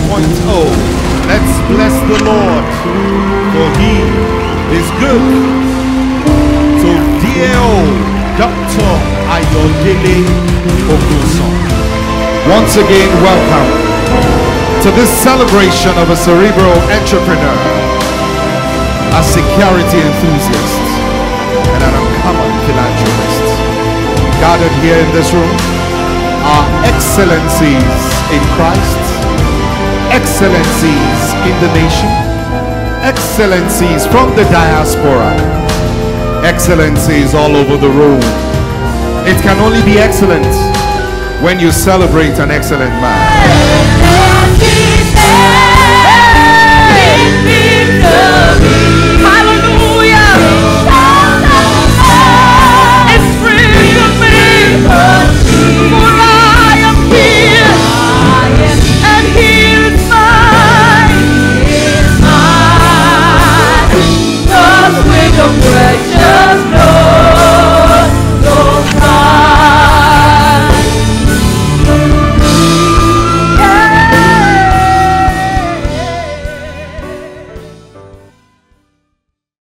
Let's bless the Lord, for He is good. So dear old Dr. Ayodele Ogunsan, once again welcome to this celebration of a cerebral entrepreneur, a security enthusiast, and an uncommon philanthropist. Gathered here in this room are excellencies in Christ, excellencies in the nation, excellencies from the diaspora, excellencies all over the room. It can only be excellent when you celebrate an excellent man.